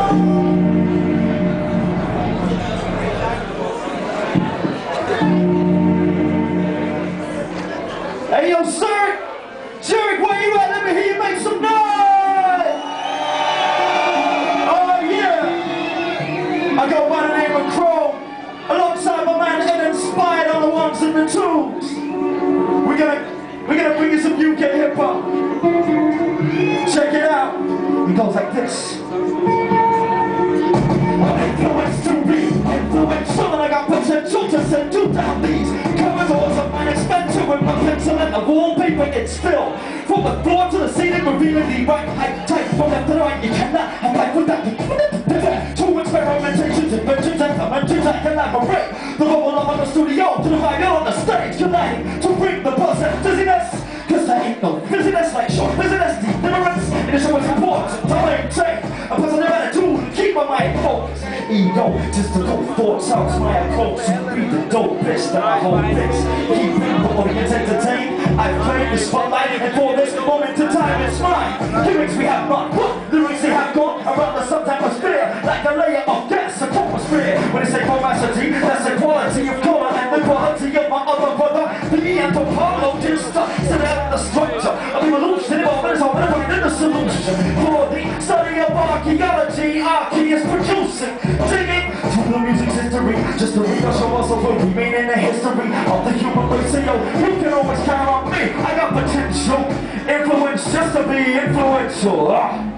Hey, yo, Zurich! Zurich, where you at? Let me hear you make some noise! Oh, yeah! I go by the name of Crow, alongside my man Ed Inspired on the ones and the twos. We're gonna bring you some UK hip-hop. Check it out. It goes like this. Influence to be influential, and I got potential to send you down these corridors of mine expensive with my pencil and the wallpaper it's filled. From the floor to the ceiling, revealing the right height type. From left to the right, you cannot have life without the two experimentations, inventions, and dimensions that collaborate. The bubble up on the studio to the fire on the stage, uniting to bring the buzz and dizziness. Cause there ain't no busyness like short busyness, deep ignorance. It is always important to maintain a positive attitude and keep my mind focused. Ego, just to go thoughts out my approach to be the dope bitch that I hold this. Keep the audience entertained. I've claimed the spotlight, and for this moment in time it's mine. Lyrics we have not put, lyrics they have gone around the sub-atmosphere like a layer of gas, a atmosphere. When they say chromatity, that's the quality of color and the quality of my other brother. The anthropologist sit at the structure of evolution, evolving over the point in the solution. For the study of archaeology, Archie is producing, digging to the music's history, just to read us show us what we mean in the history of the human race. So yo, you can always count on me. I got potential, influence just to be influential.